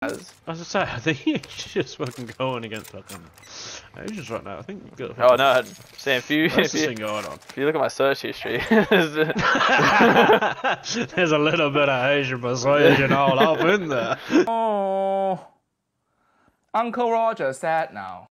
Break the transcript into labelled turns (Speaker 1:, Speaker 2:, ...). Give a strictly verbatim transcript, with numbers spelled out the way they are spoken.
Speaker 1: As
Speaker 2: I say, I think you should just fucking go on against fucking Asians right now. I think you've got.
Speaker 1: Oh no, Sam, if you,
Speaker 2: What's
Speaker 1: if, you
Speaker 2: thing going on?
Speaker 1: if you look at my search history,
Speaker 2: There's a little bit of Asian persuasion all up in there.
Speaker 3: Oh, Uncle Roger sad now.